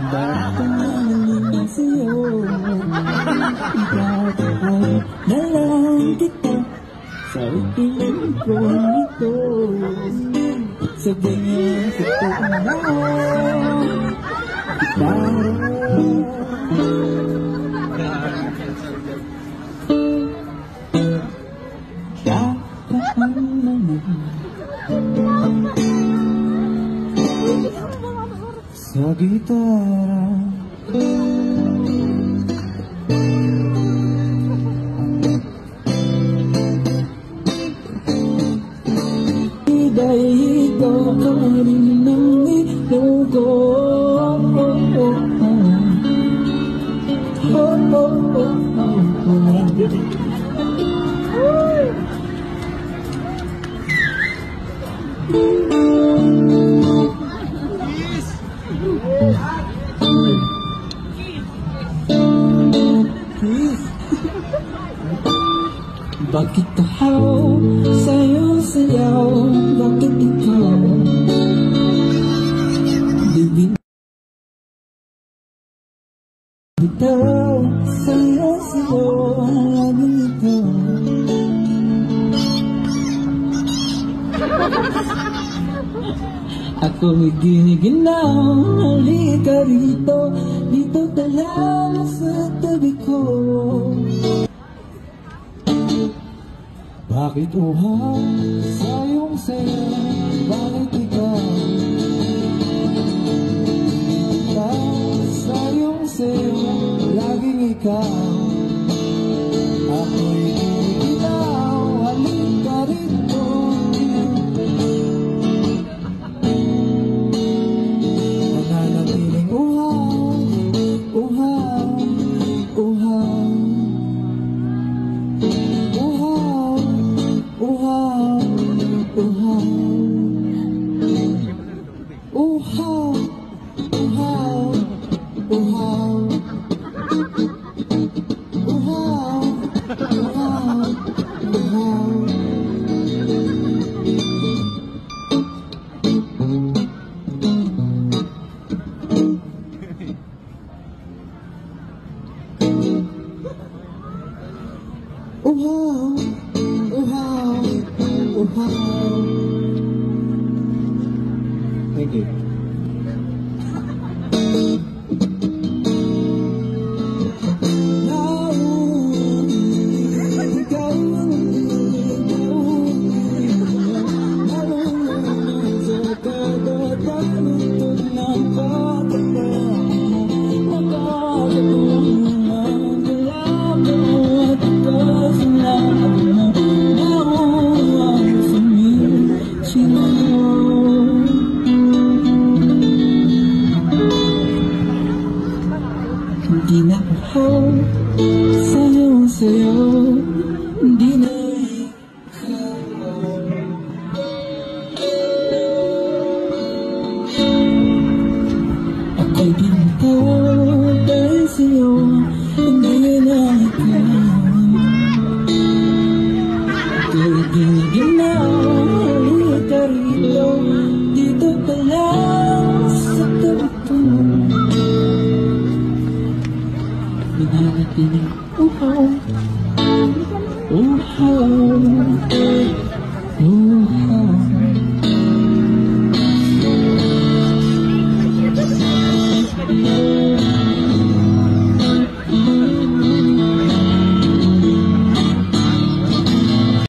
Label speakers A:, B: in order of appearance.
A: Bakit naman sa'yo? Ipapahal na lang kita sa ikiling ko ito. Sa ganyan kita na sa gitara. Dahil ikaw ka rin ng ilugo. Bakit tahaw sa'yo sayaw? Bakit ikaw bibig bitaw sa'yo sa'yo laging ikaw? Ako'y giniginaw, halika rito, dito ka lang sa tabi ko. Bakit uhaw sa'yong sayo? Bakit ikaw? Sa'yong sayo, laging ikaw. Ako'y giniginaw, halika rito. Mananatiling uhaw, uhaw, uhaw. Thank you. Hindi na ako sayo, hindi na ikaw. Ako'y binaw dahil sa'yo, hindi na ikaw. Ako'y giniginaw, halika rito, dito ka lang sa tabi ko. Minanatiling uhaw, uhaw.